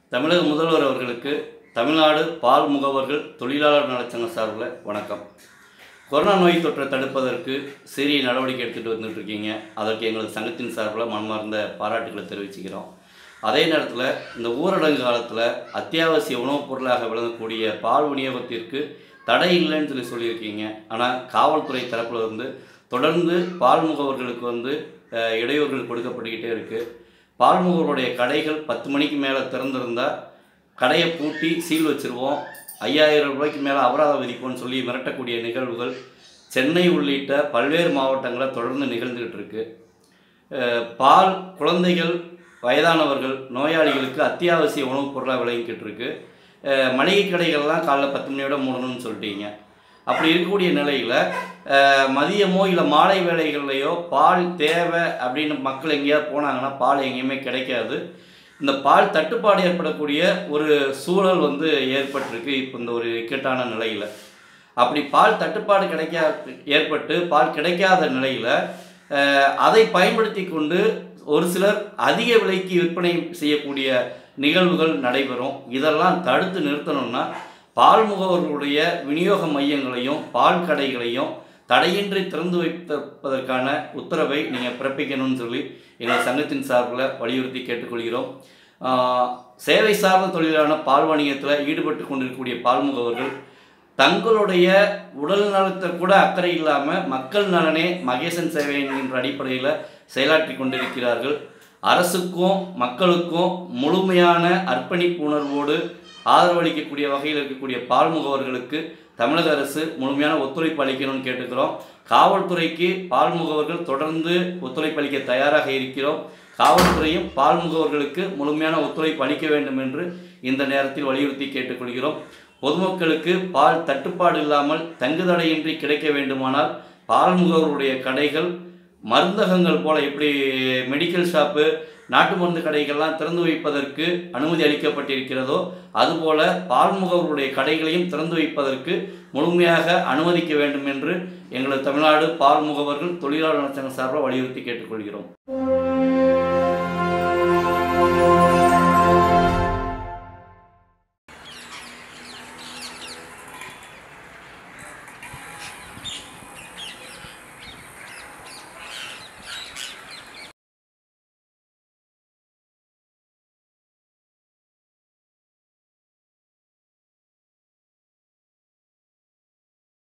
தமிழக முதல்வர் அவர்களுக்கு தமிழ்நாடு பால் முகவர்கள் தொழிலாளர் நலச்சங்க சார்பில் வணக்கம். கொரோனா நோய் தொற்றை தடுப்பதற்கு சீரிய நடவடிக்கை எடுத்துகிட்டு வந்துட்டுருக்கீங்க. அதற்கு எங்களது சங்கத்தின் சார்பில் மனமார்ந்த பாராட்டுகளை தெரிவிச்சுக்கிறோம். அதே நேரத்தில் இந்த ஊரடங்கு காலத்தில் அத்தியாவசிய உணவுப் பொருளாக விளங்கக்கூடிய பால் விநியோகத்திற்கு தடை இல்லைன்னு சொல்லியிருக்கீங்க. ஆனால் காவல்துறை தரப்பில் தொடர்ந்து பால் முகவர்களுக்கு இடையூறுகள் கொடுக்கப்பட்டுக்கிட்டே இருக்குது. பால் முகவருடைய கடைகள் 10 மணிக்கு மேலே திறந்திருந்தால் கடையை பூட்டி சீல் வச்சுருவோம், 5000 ரூபாய்க்கு மேலே அபராதம் விதிப்போம்னு சொல்லி மிரட்டக்கூடிய நிகழ்வுகள் சென்னை உள்ளிட்ட பல்வேறு மாவட்டங்களில் தொடர்ந்து நிகழ்ந்துக்கிட்டு இருக்கு. பால் குழந்தைகள், வயதானவர்கள், நோயாளிகளுக்கு அத்தியாவசிய உணவுப் பொருளாக விளங்கிக்கிட்டு இருக்கு. மளிகை கடைகள்லாம் காலைல 10 மணியோட மூடணும்னு சொல்லிட்டீங்க. அப்படி இருக்கக்கூடிய நிலையில் மதியமோ இல்லை மாலை வேளைகள்லையோ பால் தேவை அப்படின்னு மக்கள் எங்கேயாவது போனாங்கன்னா பால் எங்கேயுமே கிடைக்காது. இந்த பால் தட்டுப்பாடு ஏற்படக்கூடிய ஒரு சூழல் ஏற்பட்டிருக்கு இப்போ இந்த ஒரு இக்கட்டான நிலையில். அப்படி பால் தட்டுப்பாடு ஏற்பட்டு பால் கிடைக்காத நிலையில் அதை பயன்படுத்தி கொண்டு ஒரு சிலர் அதிக விலைக்கு விற்பனை செய்யக்கூடிய நிகழ்வுகள் நடைபெறும். இதெல்லாம் தடுத்து நிறுத்தணும்னா பால் முகவர்களுடைய விநியோக மையங்களையும் பால் கடைகளையும் தடையின்றி திறந்து வைப்பதற்கான உத்தரவை நீங்கள் பிறப்பிக்கணும்னு சொல்லி எங்கள் சங்கத்தின் சார்பில் வலியுறுத்தி கேட்டுக்கொள்கிறோம். சேவை சார்ந்த தொழிலான பால் வணிகத்தில் ஈடுபட்டு கொண்டிருக்கக்கூடிய பால் முகவர்கள் தங்களுடைய உடல் நலத்தை கூட அக்கறை இல்லாமல் மக்கள் நலனே மகேசன் சேவை என்கின்ற அடிப்படையில் செயலாற்றி கொண்டிருக்கிறார்கள். அரசுக்கும் மக்களுக்கும் முழுமையான அர்ப்பணிப்பு உணர்வோடு ஆதரவளிக்கக்கூடிய வகையில் இருக்கக்கூடிய பால் முகவர்களுக்கு தமிழக அரசு முழுமையான ஒத்துழைப்பு அளிக்கணும்னு கேட்டுக்கிறோம். காவல்துறைக்கு பால் முகவர்கள் தொடர்ந்து ஒத்துழைப்பு அளிக்க தயாராக இருக்கிறோம். காவல்துறையும் பால் முகவர்களுக்கு முழுமையான ஒத்துழைப்பு அளிக்க வேண்டும் என்று இந்த நேரத்தில் வலியுறுத்தி கேட்டுக்கொள்கிறோம். பொதுமக்களுக்கு பால் தட்டுப்பாடு இல்லாமல் தங்குதடையின்றி கிடைக்க வேண்டுமானால் பால் முகவர்களுடைய கடைகள் மருந்தகங்கள் போல எப்படி மெடிக்கல் ஷாப்பு, நாட்டு மருந்து கடைகள்லாம் திறந்து வைப்பதற்கு அனுமதி அளிக்கப்பட்டிருக்கிறதோ அதுபோல பால் முகவர்களுடைய கடைகளையும் திறந்து வைப்பதற்கு முழுமையாக அனுமதிக்க வேண்டும் என்று எங்களது தமிழ்நாடு பால் முகவர்கள் தொழிலாளர் நலச்சங்க சார்பில் வலியுறுத்தி கேட்டுக்கொள்கிறோம்.